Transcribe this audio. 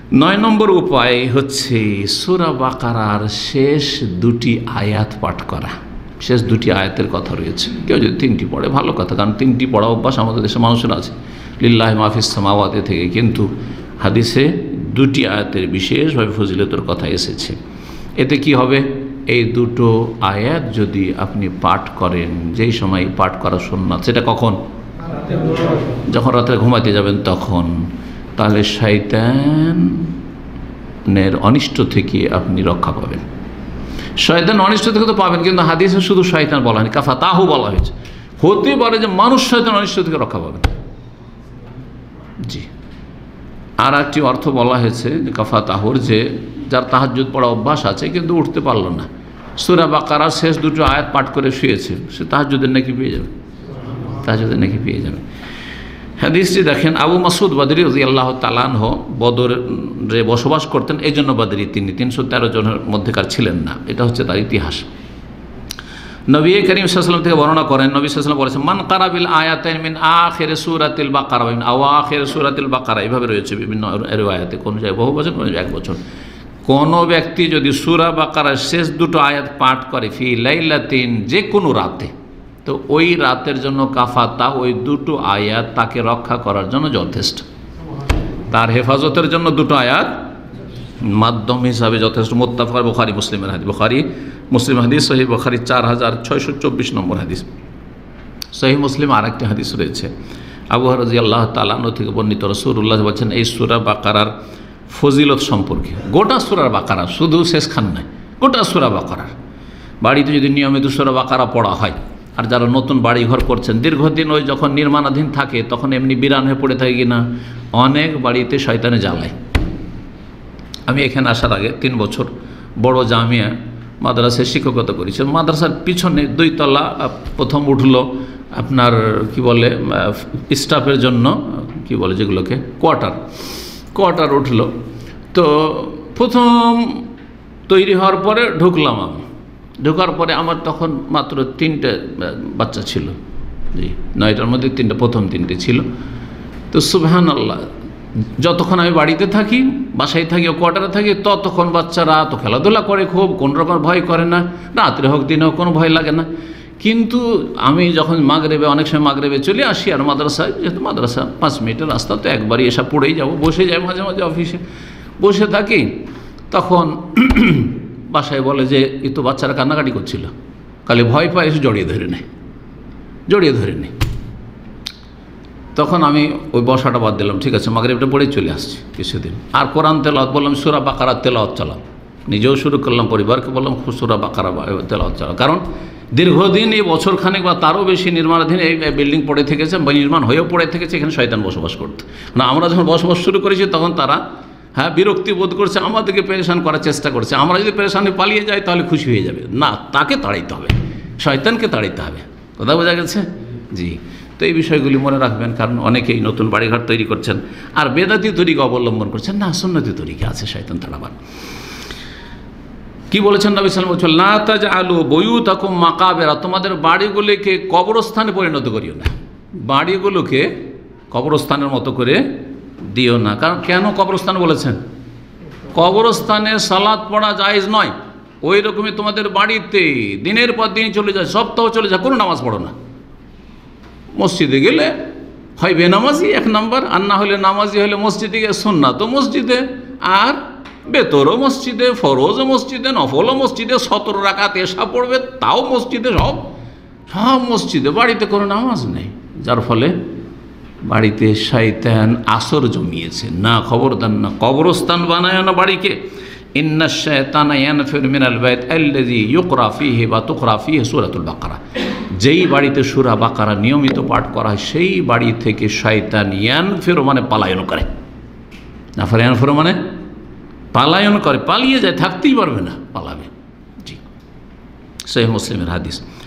9 নম্বর উপায় হচ্ছে সূরা বাকারার শেষ দুটি আয়াত পাঠ করা। শেষ দুটি আয়াতের কথা রয়েছে, কেউ যদি 3টি পড়ে ভালো কথা, কারণ 3টি পড়া অভ্যাস আমাদের দেশে মানুষের আছে, লিল্লাহি মাফিস সামাওয়াতি থেকে। কিন্তু হাদিসে 2টি আয়াতের বিশেষভাবে ফজিলতের কথা এসেছে। এতে কি হবে, এই দুটো আয়াত যদি আপনি পাঠ করেন, যেই সময় পাঠ করা সুন্নাত, সেটা কখন? যখন রাতে ঘুমাতে যাবেন তখন। তাহলে শয়তানের অনিষ্ট থেকে আপনি রক্ষা পাবেন। শয়তান অনিষ্ট থেকে তো পাবেন, কিন্তু হাদিসে শুধু শয়তান বলা হয়নি, কাফা তাহু বলা হয়েছে। হতে পারে যে মানুষ শয়তান অনিষ্ট থেকে রক্ষা পাবেন। জি, আর একটি অর্থ বলা হয়েছে যে কাফা তাহুর, যে যার তাহাজ্জুদ পড়া অভ্যাস আছে কিন্তু উঠতে পারল না, সূরা বাকারার শেষ দুটো আয়াত পাঠ করে শুয়েছে, সে তাহাজ্জুদের নাকি পেয়ে যাবে, তাহাজ্জুদের নাকি পেয়ে যাবে। হাদিসটি দেখেন, আবু মাসউদ বদরি রাদিয়াল্লাহু তাআলা আনহু বদরে বসবাস করতেন, এই জন্য বদরি তিনি 313 জনের মধ্যেকার ছিলেন না, এটা হচ্ছে তার ইতিহাস। নবী করিম সাল্লাল্লাহু আলাইহি ওয়াসাল্লাম থেকে বর্ণনা করেন, নবী সাল্লাল্লাহু আলাইহি ওয়াসাল্লাম বলেছেন, মান কারা বিল আয়াতাইন মিন আখির সূরাতিল বাকারা মিন আওয়াখির সূরাতিল বাকারা, এইভাবে রয়েছে বিভিন্ন riwayate, কোন জায়গায় বহু বচন, কোন জায়গায় এক বচন। কোন ব্যক্তি যদি সূরা বাকারার শেষ দুটো আয়াত পাঠ করে ফি লাইলাতিন, যে কোনো রাতে, তো ওই রাতের জন্য কাফাতা, ওই দুটো আয়াত তাকে রক্ষা করার জন্য যথেষ্ট, তার হেফাজতের জন্য দুটো আয়াত মাধ্যম হিসাবে যথেষ্ট। মুত্তাফাক বুখারী মুসলিমের হাদিস, বুখারী মুসলিম হাদিস, সহিহ বুখারী 4624 নম্বর হাদিস। সহিহ মুসলিম আর একটি হাদিস রয়েছে, আবু হুরায়রা রাদিয়াল্লাহু তাআলা আনহু থেকে বর্ণিত, রাসূলুল্লাহ বলেছেন এই সূরা বাকারার ফজিলত সম্পর্কে, গোটা সূরা বাকারা, শুধু শেষখান নয়, গোটা সূরা বাকারার। বাড়িতে যদি নিয়মিত সূরা বাকারা পড়া হয়, আর যারা নতুন বাড়ি ঘর করছেন, দীর্ঘদিন ওই যখন নির্মাণাধীন থাকে তখন এমনি বিরান হয়ে পড়ে থাকে কিনা, অনেক বাড়িতে শয়তানে জ্বালায়। আমি এখানে আসার আগে 3 বছর বড় জামিয়া মাদ্রাসায় শিক্ষকতা করেছি। মাদ্রাসার পিছনে 2 তলা প্রথম উঠলো আপনার কি বলে স্টাফের জন্য, কি বলে যেগুলোকে কোয়ার্টার উঠলো। তো প্রথম তৈরি হওয়ার পরে ঢুকলাম আমি, ঢোকার পরে আমার তখন মাত্র 3টে বাচ্চা ছিল, জি 9টার মধ্যে 3টে, প্রথম 3টে ছিল। তো সুবহানাল্লাহ, যতক্ষণ আমি বাড়িতে থাকি, বাসায় থাকি, কোয়ার্টারে থাকি, ততক্ষণ বাচ্চারা তো খেলাধুলা করে খুব, কোনো রকম ভয় করে না, রাত্রে হোক দিনে হোক কোনো ভয় লাগে না। কিন্তু আমি যখন মাগরিবে, অনেক সময় মাগরিবে চলে আসি, আর মাদ্রাসায়, যেহেতু মাদ্রাসা 5 মিনিটের রাস্তা, তো একবারই এসে পড়েই যাবো, বসে যাই মাঝে মাঝে অফিসে বসে থাকি, তখন বাসায় বলে যে এই তো বাচ্চারা কান্নাকাটি করছিল, কালে ভয় পায়, এসে জড়িয়ে ধরে নেয়। তখন আমি ওই বসাটা বাদ দিলাম, ঠিক আছে মাগরিবটা পড়েই চলে আসছি কিছুদিন। আর কোরআন তেলাওয়াত বললাম, সূরা বাকারা তেলাওয়াত চালাম, নিজেও শুরু করলাম, পরিবারকে বললাম সূরা বাকারা তেলাওয়াত চালাও। কারণ দীর্ঘদিন, এই বছরখানেক বা তারও বেশি নির্মাণাধীন এই বিল্ডিং পড়ে থেকেছে, বা নির্মাণ হয়েও পড়ে থেকেছে, এখানে শয়তান বসবাস করতো। মানে আমরা যখন বসবাস শুরু করেছি তখন তারা বিরক্তি বোধ করছে, আমাদেরকে পেরেশান করার চেষ্টা করছে। আমরা যদি পেরেশানে পালিয়ে যাই তাহলে খুশি হয়ে যাবে না, তাকে তাড়াইতে হবে, শয়তানকে তাড়াইতে হবে। কথা বোঝা গেছে? জি। তো এই বিষয়গুলি মনে রাখবেন, কারণ অনেকেই নতুন বাড়িঘর তৈরি করছেন আর বেদাতি তরিকা অবলম্বন করছেন, না সুন্নতি তরিকা আছে শয়তান তাড়াবার। কি বলেছেন নবী সাল্লাল্লাহু আলাইহি ওয়াসাল্লাম, লা তাজআলু বুয়ুতাকুম মাকাবিরা, তোমাদের বাড়িগুলোকে কবরস্থানে পরিণত করিও না, বাড়িগুলোকে কবরস্থানের মতো করে দিও না। কারণ কেন কবরস্থান বলেছেন? কবরস্থানে সালাত পড়া জায়েজ নয়। ওই রকমই তোমাদের বাড়িতে দিনের পর দিন চলে যায়, সপ্তাহ চলে যায়, কোনো নামাজ পড়ো না। মসজিদে গেলে হয় বেনামাজি 1 নম্বর, আর না হলে নামাজি হলে মসজিদে গিয়ে সুন্নাত তো মসজিদে, আর বেতরও মসজিদে, ফরজও মসজিদে, নফলও মসজিদে, 17 রাকাত এশা পড়বে তাও মসজিদে, সব মসজিদে, বাড়িতে কোনো নামাজ নেই। যার ফলে বাড়িতে শয়তান আসর জমিয়েছে। না, খবরদার না, কবরস্থান বানায় না বাড়িকে। ইন্না শায়তানা ইয়ানফিরু মিনাল বাইত আল্লাযী ইউকরা ফীহি বা তুকরা ফীহি সূরাতুল বাকারা, যেই বাড়িতে সূরা বাকারা নিয়মিত পাঠ করা হয় সেই বাড়ি থেকে শয়তান ইয়ানফিরু মানে পালায়ন করে, না ইয়ানফিরু মানে পালায়ন করে, পালিয়ে যায়, থাকতেই পারবে না, পালাবে। জি, সহিহ মুসলিমের হাদিস।